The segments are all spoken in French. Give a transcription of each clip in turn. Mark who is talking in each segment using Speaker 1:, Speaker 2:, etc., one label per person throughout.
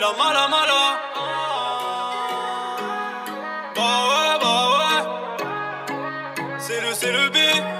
Speaker 1: la mala mala. Bah ouais. C'est le B.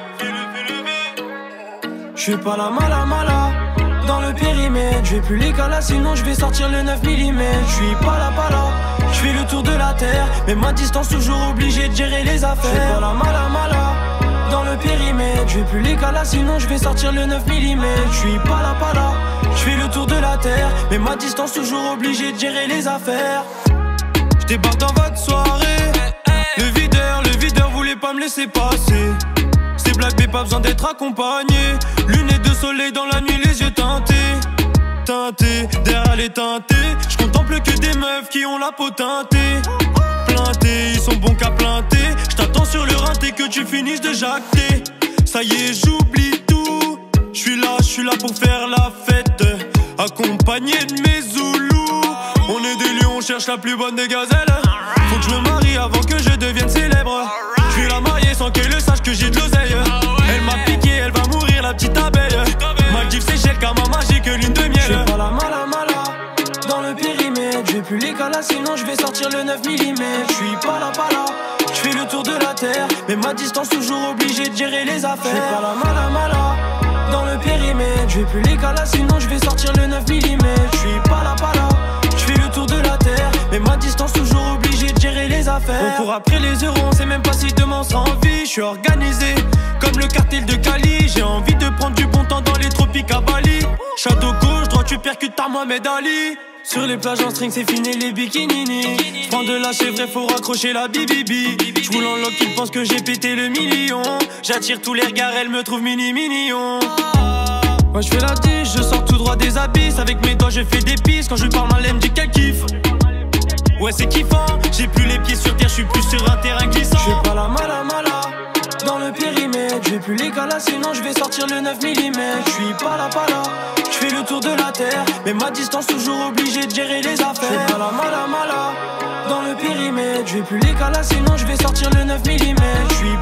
Speaker 2: J'fais pas la mala mala dans le périmètre. J'vais plus les calas, sinon j'vais sortir le 9 mm. J'suis pas là. J'fais le tour de la terre, mais ma distance toujours obligé de gérer les affaires. J'fais pas la mala dans le périmètre. J'vais plus les calas, sinon j'vais sortir le 9 mm. J'suis pas là. J'fais le tour de la terre, mais ma distance toujours obligé de gérer les affaires. J'débarque dans votre soirée. Le videur voulait pas me laisser passer. C'est blague mais pas besoin d'être accompagné. Lunettes de soleil dans la nuit, les yeux teintés. Derrière les teintés, j'contemple que des meufs qui ont la peau teintée. Plantés, ils sont bons qu'à planter. J't'attends sur le rinté que tu finisses de jacter. Ça y est, j'oublie tout. J'suis là pour faire la fête, accompagné de mes zoulous. On est des lions, on cherche la plus bonne des gazelles. Faut que je me marie avant que je devienne célèbre. J'vais la marier sans qu'elle le sache que j'ai de l'oseille. Elle m'a piqué, elle va mourir la petite abeille. Maldives, Seychelles, karma magique, lune de miel. J'fais pas la mala dans le périmètre. J'vais plus les calas, sinon j'vais sortir le 9 mm. J'suis pas là. J'fais le tour de la terre, mais ma distance toujours obligé de gérer les affaires. J'fais pas la mala dans le périmètre. J'vais plus les calas, sinon j'vais sortir le 9 mm. J'suis pas là. J'fais le tour de la terre, mais ma distance toujours obligé de gérer les affaires. On court après les euros, on sait même pas si demain on sera en vie. J'suis organisé comme le cartel de Cali. J'ai envie de prendre du bon temps dans les tropiques à Bali. Shadow gauche, droit tu percutes par Mohamed Ali. Sur les plages en string c'est fini les bikinini. J'prends de la chèvre, faut raccrocher la bibibi. J'roule en lock, ils pensent que j'ai pété le million. J'attire tous les regards, elle me trouve mignon. Moi je fais la tige, je sors tout droit des abysses. Avec mes doigts je fais des pistes. Quand je lui parle mal elle me dit qu'elle kiffe. Ouais c'est kiffant, j'ai plus les pieds sur terre, je suis plus sur un terrain glissant. Je fais pas la mala dans le périmètre. J'vais plus les calas, sinon je vais sortir le 9 mm. J'suis pas là. J'fais le tour de la terre, mais ma distance toujours obligé de gérer les affaires. J'fais pas la mala dans le périmètre. J'vais plus les calas, sinon je vais sortir le 9 mm. J'suis